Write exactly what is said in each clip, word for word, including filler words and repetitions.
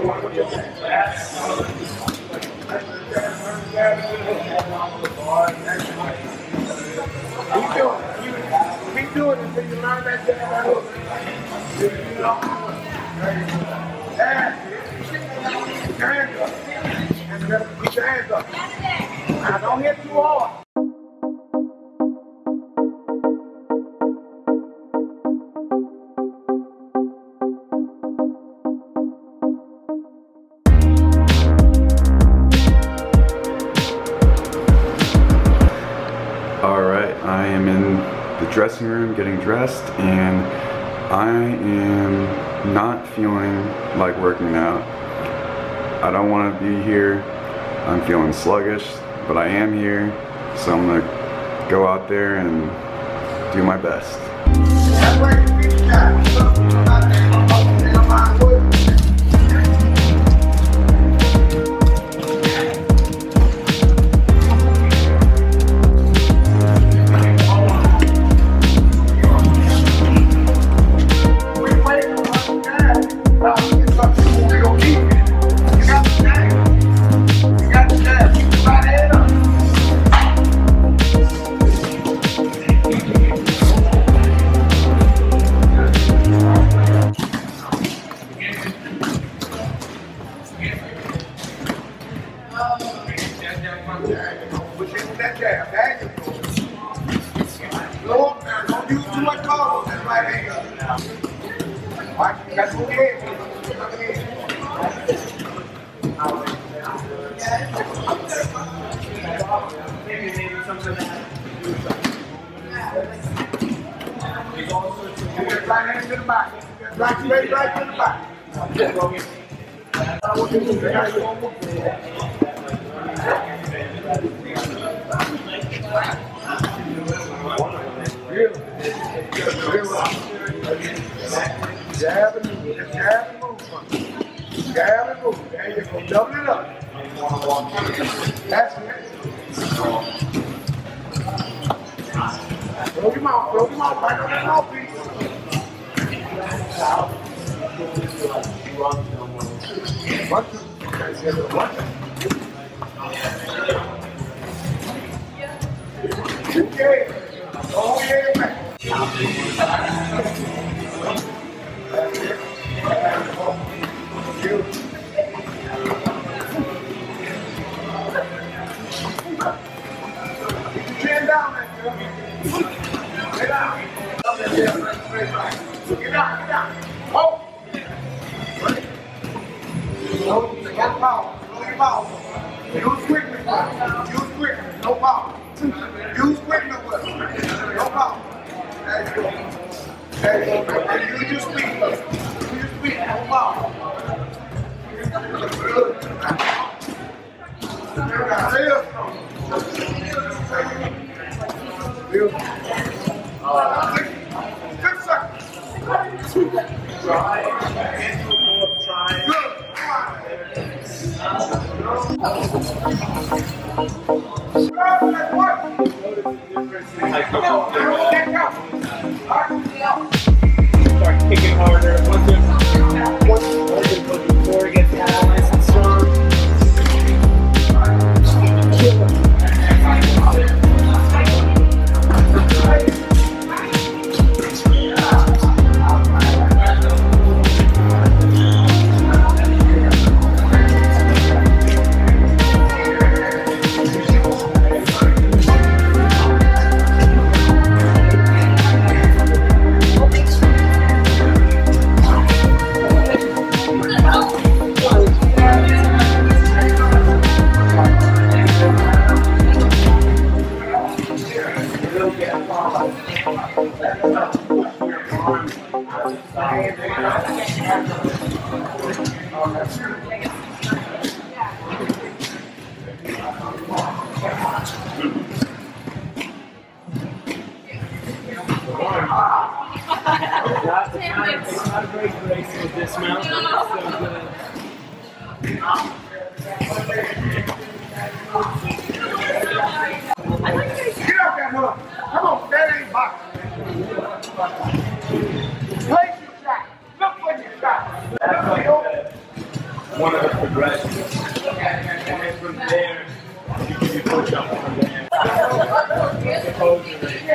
Keep doing it until you learn that jab hook. You know, put your hands up. And you gotta put your hands up. Now don't hit too hard. Alright, I am in the dressing room getting dressed, and I am not feeling like working out. I don't want to be here. I'm feeling sluggish, but I am here, so I'm going to go out there and do my best. Don't use too much cardio. That's right there. Watch, you got to move your head. Maybe, maybe something that. Right hand to the back. Right straight, right to the back. I want you to move your head. Jab and move, just jab and move. Jab and move. There you go. Double it up. That's it. Throw your mouth, throw your mouth right on that mouthpiece. One, two. One, two. Okay. Oh, yeah, man. Keep your chin down, man, girl. Get down. Get down, get down. Oh! You got power. Slow your power. Use quickness, man. Use quickness. No power. Use quickness with it. No power. There you go. There you go, man. Use your speed. Use your speed. No power. Good. Six seconds. Try. Try. Good. Start kicking harder. Once it, once the core gets nice and strong. Kill it. It's not a great race with this mount, but it's so good. Get up that mother. Come on, that ain't boxing. Place your shot. Look for your shot. Look for your one of the progressions. And then from there, you can do push-ups from there. Supposedly.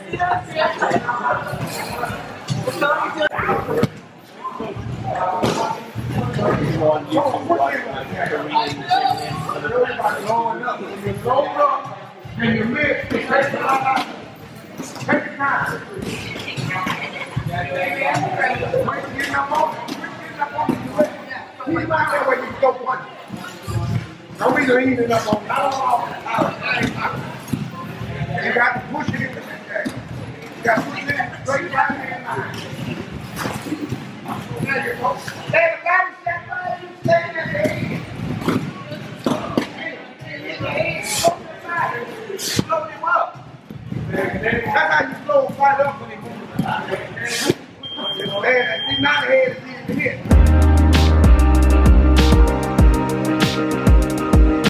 On YouTube, watch like Korean gymnasts. Everybody going up. When you go up and you miss, take it out. Take your time. When you get up on it, when you get up on it, you wait. He's not there where you go one. Don't be leaning up on it. You got to push it in the neck. You got to push it in straight right hand line. There you go. There you go.